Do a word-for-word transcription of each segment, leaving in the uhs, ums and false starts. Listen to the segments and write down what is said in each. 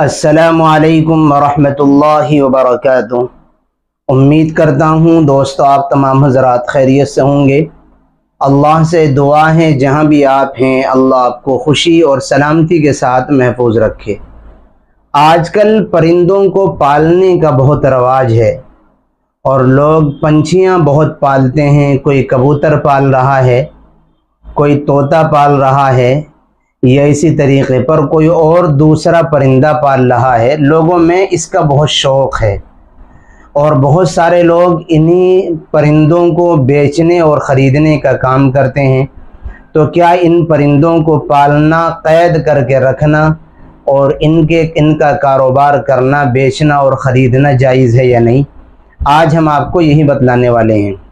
السلام علیکم ورحمۃ اللہ وبرکاتہ۔ امید کرتا ہوں دوستو آپ تمام حضرات خیریت سے ہوں گے۔ اللہ سے دعا ہے جہاں بھی آپ ہیں اللہ آپ کو خوشی اور سلامتی کے ساتھ محفوظ رکھے۔ آج کل پرندوں کو پالنے کا بہت رواج ہے اور لوگ پنچھیاں بہت پالتے ہیں۔ کوئی کبوتر پال رہا ہے، کوئی طوطا پال رہا ہے، یا اسی طریقے پر کوئی اور دوسرا پرندہ پال رہا ہے۔ لوگوں میں اس کا بہت شوق ہے اور بہت سارے لوگ انہی پرندوں کو بیچنے اور خریدنے کا کام کرتے ہیں۔ تو کیا ان پرندوں کو پالنا، قید کر کے رکھنا اور ان کے ان کا کاروبار کرنا، بیچنا اور خریدنا جائز ہے یا نہیں؟ آج ہم آپ کو یہی بتلانے والے ہیں۔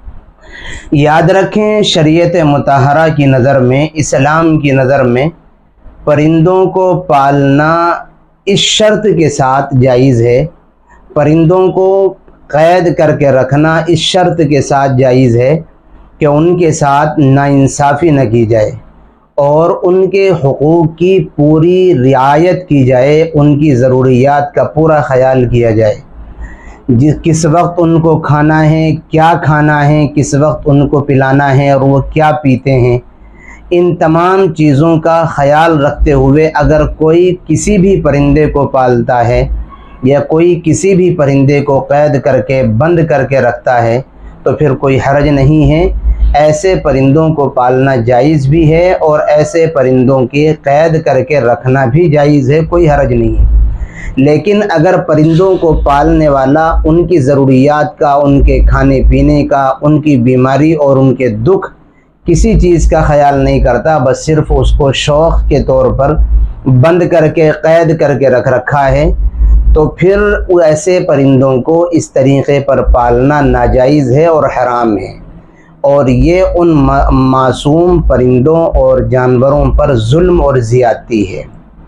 یاد رکھیں، شریعت مطہرہ کی نظر میں، اسلام کی نظر میں پرندوں کو پالنا اس شرط کے ساتھ جائز ہے، پرندوں کو قید کر کے رکھنا اس شرط کے ساتھ جائز ہے کہ ان کے ساتھ ناانصافی نہ کی جائے اور ان کے حقوق کی پوری رعایت کی جائے، ان کی ضروریات کا پورا خیال کیا جائے۔ جس کس وقت ان کو کھانا ہے، کیا کھانا ہے، کس وقت ان کو پلانا ہے اور وہ کیا پیتے ہیں، ان تمام چیزوں کا خیال رکھتے ہوئے اگر کوئی کسی بھی پرندے کو پالتا ہے یا کوئی کسی بھی پرندے کو قید کر کے بند کر کے رکھتا ہے تو پھر کوئی حرج نہیں ہے۔ ایسے پرندوں کو پالنا جائز بھی ہے اور ایسے پرندوں کی قید کر کے رکھنا بھی جائز ہے، کوئی حرج نہیں ہے۔ لیکن اگر پرندوں کو پالنے والا ان کی ضروریات کا، ان کے کھانے پینے کا، ان کی بیماری اور ان کے دکھ کسی چیز کا خیال نہیں کرتا، بس صرف اس کو شوق کے طور پر بند کر کے قید کر کے رکھ رکھا ہے، تو پھر ایسے پرندوں کو اس طریقے پر پالنا ناجائز ہے اور حرام ہے، اور یہ ان معصوم پرندوں اور جانوروں پر ظلم اور زیادتی ہے۔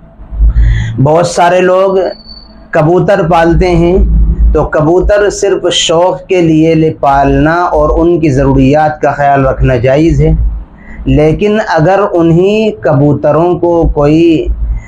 بہت سارے لوگ کبوتر پالتے ہیں تو کبوتر صرف شوق کے لیے پالنا اور ان کی ضروریات کا خیال رکھنا جائز ہے، لیکن اگر انہی کبوتروں کو کوئی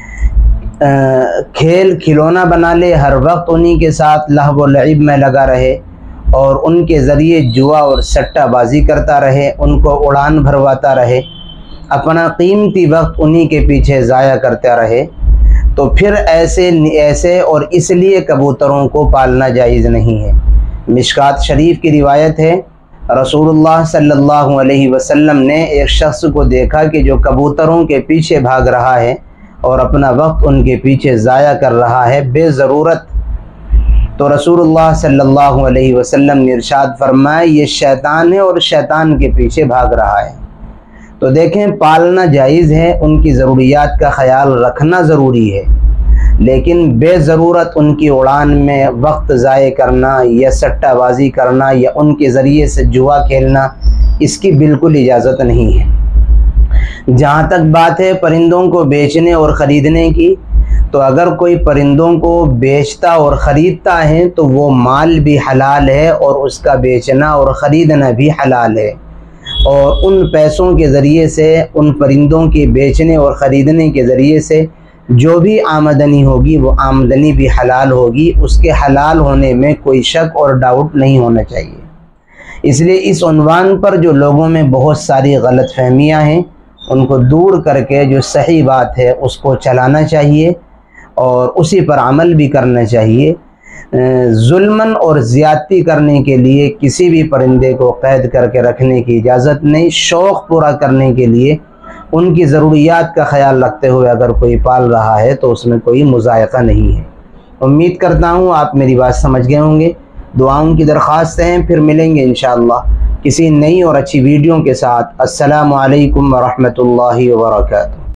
کھیل کھلونا بنا لے، ہر وقت انہی کے ساتھ لہو و لعب میں لگا رہے اور ان کے ذریعے جوا اور سٹہ بازی کرتا رہے، ان کو اڑان بھرواتا رہے، اپنا قیمتی وقت انہی کے پیچھے ضائع کرتا رہے، تو پھر ایسے ایسے اور اس لیے کبوتروں کو پالنا جائز نہیں ہے۔ مشکات شریف کی روایت ہے، رسول اللہ صلی اللہ علیہ وسلم نے ایک شخص کو دیکھا کہ جو کبوتروں کے پیچھے بھاگ رہا ہے اور اپنا وقت ان کے پیچھے ضائع کر رہا ہے بے ضرورت، تو رسول اللہ صلی اللہ علیہ وسلم نے ارشاد فرمایا یہ شیطان ہے اور شیطان کے پیچھے بھاگ رہا ہے۔ تو دیکھیں، پالنا جائز ہے، ان کی ضروریات کا خیال رکھنا ضروری ہے، لیکن بے ضرورت ان کی اڑان میں وقت ضائع کرنا یا سٹہ بازی کرنا یا ان کے ذریعے سے جوا کھیلنا، اس کی بالکل اجازت نہیں ہے۔ جہاں تک بات ہے پرندوں کو بیچنے اور خریدنے کی، تو اگر کوئی پرندوں کو بیچتا اور خریدتا ہے تو وہ مال بھی حلال ہے اور اس کا بیچنا اور خریدنا بھی حلال ہے، اور ان پیسوں کے ذریعے سے، ان پرندوں کے بیچنے اور خریدنے کے ذریعے سے جو بھی آمدنی ہوگی وہ آمدنی بھی حلال ہوگی، اس کے حلال ہونے میں کوئی شک اور ڈاؤٹ نہیں ہونا چاہیے۔ اس لیے اس عنوان پر جو لوگوں میں بہت ساری غلط فہمیاں ہیں ان کو دور کر کے جو صحیح بات ہے اس کو چلانا چاہیے اور اسی پر عمل بھی کرنا چاہیے۔ ظلماً اور زیادتی کرنے کے لیے کسی بھی پرندے کو قید کر کے رکھنے کی اجازت نہیں۔ شوق پورا کرنے کے لیے ان کی ضروریات کا خیال رکھتے ہوئے اگر کوئی پال رہا ہے تو اس میں کوئی مذائقہ نہیں ہے۔ امید کرتا ہوں آپ میری بات سمجھ گئے ہوں گے۔ دعاؤں کی درخواست ہیں، پھر ملیں گے انشاءاللہ کسی نئی اور اچھی ویڈیو کے ساتھ۔ السلام علیکم ورحمۃ اللہ وبرکاتہ۔